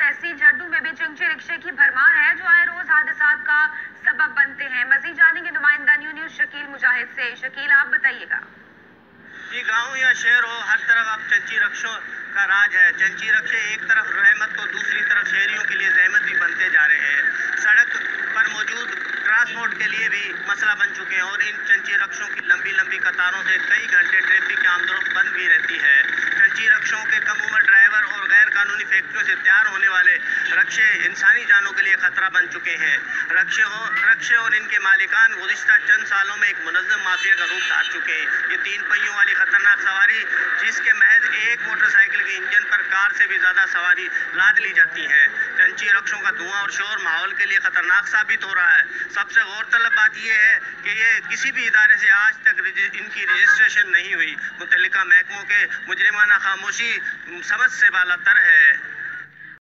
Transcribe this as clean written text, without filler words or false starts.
तहसील झड्डू में भी चंची रिक्शे की भरमार है जो आए रोज हादसात का सबब बनते हैं। मजीद जानेंगे नुमाइंदा न्यूज़ शकील मुजाहिद से। शकील, आप बताइएगा। जी, गांव या शहर हो, हर तरफ अब चंची रक्षों का राज है। चंची रक्षे एक तरफ रहमत तो दूसरी तरफ शहरियों के लिए जहमत भी बनते जा रहे हैं। सड़क पर मौजूद ट्रांसपोर्ट के लिए भी मसला बन चुके हैं और इन चंची रक्षों की लंबी लंबी कतारों से कई घंटे ट्रैफिक की आमदोरफ्त बंद भी रहती है। चंची रक्षों के कम उम्र ड्राइवर और गैर कानूनी फैक्ट्रियों से तैयार होने वाले रक्षे इंसानी जानों के लिए खतरा बन चुके हैं। रक्षे और इनके मालिकान गुज़िश्ता चंद सालों में एक मुनज़्ज़म माफिया का रूप धार चुके हैं। ये 3 पहियों वाली खतरनाक सवारी, जिसके महज एक मोटरसाइकिल के इंजन पर कार से भी ज्यादा सवारी लाद ली जाती है। चंची रक्षों का धुआं और शोर माहौल के लिए खतरनाक साबित हो रहा है। सबसे गौरतलब बात यह है कि ये किसी भी इदारे से आज तक इनकी रजिस्ट्रेशन नहीं हुई। मुतल्लिका महकमों के मुजरिमाना खामोशी समझ से बालातर है।